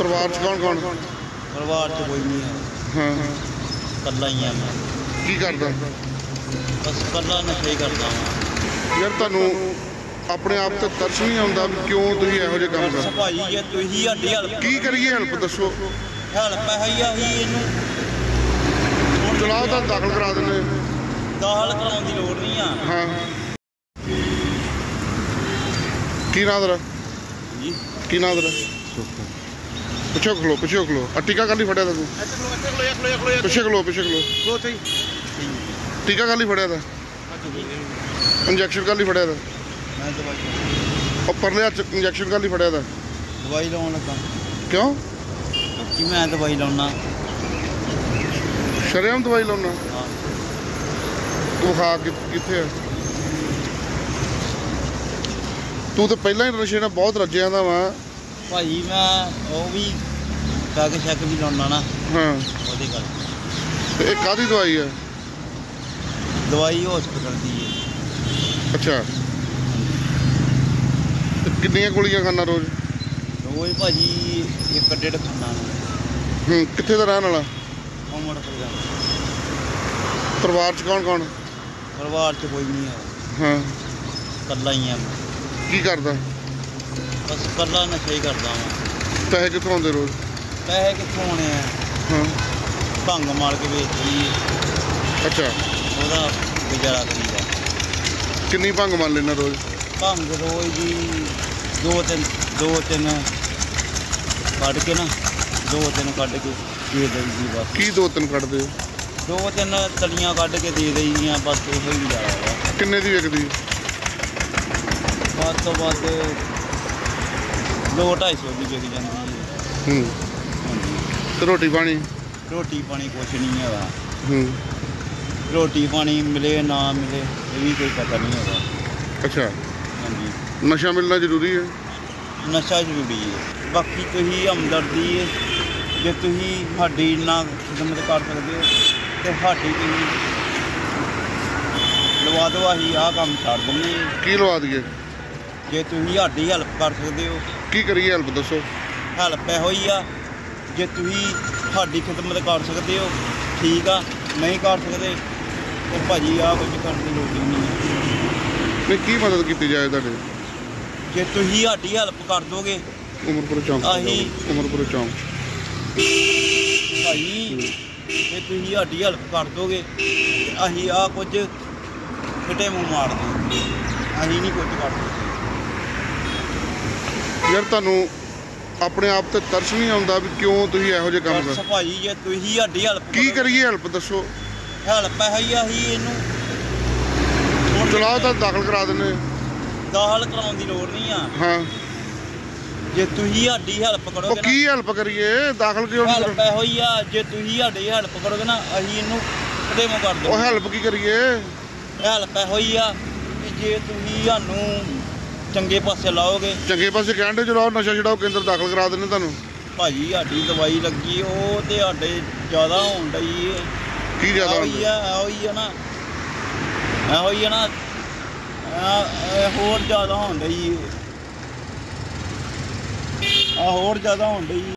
परिवार च कौन कौन? परिवार च कोई नहीं है। हाँ कल्ला ही है मैं। की करदा? बस कल्ला नशा ही करता हूँ यार तुहानू अपने आप ते तरस नहीं आउंदा भी क्यों तुसीं इहो जिहे काम कर? भाई ये तुसीं साडी हेल्प की करिए हेल्प दसो? हेल्प है ही इनू चलाओ तो दाखल करा देने। दाखल कराउण दी लोड़ नहीं आ। हाँ की नाम तेरा? जी की नाम तेरा? पिछे खलो टीका कल ही फड़िया था तू? पिछे खलो टीका कल ही फड़िया था? इंजैक्शन कल ही फड़िया था? मैं दवाई और परले हाथ इंजैक्शन कल ही फड़िया था? दवाई लाउण लगा। क्यों कि मैं दवाई लाउना। शरेआम दवाई लाउना? हाँ तू खा किथे है? तू तो पहला ही नशे नाल बहुत रज्जिया दा वा भाई मैं वो भी पैग शैग भी लाउना ना। हाँ ਉਹਦੇ ਕਰਕੇ। ते एक कादी दवाई है? दवाई हॉस्पिटल दी है। अच्छा ते कितनियां गोलियां खाना रोज? रोज भाजी एक डेढ़ खाना। किथे दा रहने वाला? उमड़ पर जाना। परिवार च कौन कौन? परिवार च कोई नहीं है। हाँ कल्ला ही है मैं। की करदा? बस कल्ला नशा ही करता हूँ। पैसे कित्थों आउंदे रोज? पैसे कित्थों आने हैं? हाँ भंग मार के बेचती अच्छा ਉਹਦਾ ਗੁਜ਼ਾਰਾ ਕਰੀਦਾ। किन्नी भंग मान लेना रोज? ਭੰਗ ਰੋਜ਼ ਦੀ ਦੋ ਤਿੰਨ ਕੱਢ ਕੇ ਨਾ ਦੋ ਤਿੰਨ ਕੱਢ ਕੇ ਦੇ ਦਈਦੀ ਬਸ। की दो तीन कटदे हो? ਦੋ ਤਿੰਨ ਤਲੀਆਂ ਕੱਢ ਕੇ ਦੇ ਦਈਦੀਆਂ ਬਸ ਇਹੋ ਹੀ ਗੁਜ਼ਾਰਾ ਵਾ। किन्ने दी विकदी? ਵੱਧ ਤੋਂ ਵੱਧ 200-250 ਦੀ ਵਿਕ ਜਾਂਦੀ ਹੈ। ਹਾਂਜੀ ते रोटी पानी? ਰੋਟੀ ਪਾਣੀ ਕੁਛ ਨਹੀਂ ਹੈਗਾ। हूँ ਰੋਟੀ ਪਾਣੀ ਮਿਲੇ ਨਾ ਮਿਲੇ ਇਹ ਵੀ ਕੋਈ ਪਤਾ ਨਹੀਂ ਹੈਗਾ। अच्छा ਹਾਂਜੀ नशा मिलना जरूरी है? ਨਸ਼ਾ ਜ਼ਰੂਰੀ ਹੈ। ਬਾਕੀ ਤੁਸੀਂ ਹਮਦਰਦੀ ਹੈ ਜੇ ਤੁਸੀਂ ਸਾਡੀ ਨਾ ਖਿਦਮਤ ਕਰ ਸਕਦੇ ਹੋ ਤੇ ਸਾਡੀ ਤੁਸੀਂ ਲਵਾ ਦਿਓ ਅਸੀਂ ਆਹ ਕੰਮ ਛੱਡ ਦਿੰਦੇ ਹਾਂ। की लवा दिए? ਜੇ ਤੁਸੀਂ ਸਾਡੀ ਹੈਲਪ ਕਰ ਸਕਦੇ ਹੋ की करिए हेल्प दसो? ਹੈਲਪ ਇਹੋ ਹੀ ਆ ਜੇ ਤੁਸੀਂ ਸਾਡੀ ਖਿਦਮਤ ਕਰ ਸਕਦੇ ਹੋ ਠੀਕ ਆ ਨਹੀਂ ਕਰ ਸਕਦੇ ਤੇ ਭਾਜੀ ਆਹ ਕੁਝ ਕਰਨ ਦੀ ਲੋੜ ਹੀ ਨਹੀਂ ਹੈ। नहीं की मदद की जाए तुहाडे? ਜੇ ਤੁਸੀਂ ਸਾਡੀ ਹੈਲਪ ਕਰ ਦੋਗੇ उमरपुर चौंक उमरपुर चौंक ਭਾਈ ਜੇ ਤੁਸੀਂ ਸਾਡੀ ਹੈਲਪ ਕਰ ਦੋਗੇ ਤੇ ਅਸੀਂ ਆਹ ਕੁਝ ਫਿੱਟੇ ਮੂੰਹ ਮਾਰ ਦਿਆਂਗੇ। ਅਸੀਂ ਨਹੀਂ ਕੁਝ ਕਰ ਸਕਦੇ। यार तुहानू अपने आप ते तरस नहीं आउंदा भी क्यों तुसीं इहो जिहे काम ਬਸ कर? ਭਾਈ ਜੇ ਤੁਸੀਂ ਸਾਡੀ ਹੈਲਪ की करिए हेल्प दसो? ਹੈਲਪ ਇਹੋ ਹੀ ਆ ਅਸੀਂ ਇਹਨੂੰ चलाओ तो दाखल करा देने। ਦਾਖਲ ਕਰਾਉਣ ਦੀ ਲੋੜ ਨਹੀਂ ਆ। हाँ ਜੇ ਤੁਸੀਂ ਸਾਡੀ ਹੈਲਪ वो ਕਰੋਗੇ की ਨਾ हेल्प करिए दाखल क्यों नहीं ਹੈਲਪ कर? ਇਹੋ ਹੀ ਆ ਜੇ ਤੁਸੀਂ ਸਾਡੀ ਹੈਲਪ ਕਰੋਗੇ ਨਾ ਅਸੀਂ ਇਹਨੂੰ ਫਿੱਟੇ ਮੂੰਹ ਕਰ वो ਦਿਆਂਗੇ। हेल्प की करिए? ਹੈਲਪ ਇਹੋ ਹੀ ਆ ਕਿ ਜੇ ਤੁਸੀਂ ਸਾਨੂੰ ਚੰਗੇ ਪਾਸੇ ਲਾਓਗੇ चंगे पासे कहते चलाओ नशा छड़ाओ केंद्र दाखल करा देने तुहानू। ਭਾਜੀ ਸਾਡੀ ਦਵਾਈ ਲੱਗੀ ਉਹ ਤੇ ਸਾਡੇ ਜ਼ਿਆਦਾ ਹੋਣ ਡਈ ਏ। की ज्यादा ਇਹੋ ਹੀ होंदा? ਆ ਹੋਰ ਜ਼ਿਆਦਾ ਹੋਣ ਡਈ ਏ। ਹੋਰ ਜ਼ਿਆਦਾ ਹੋਣ ਡਈ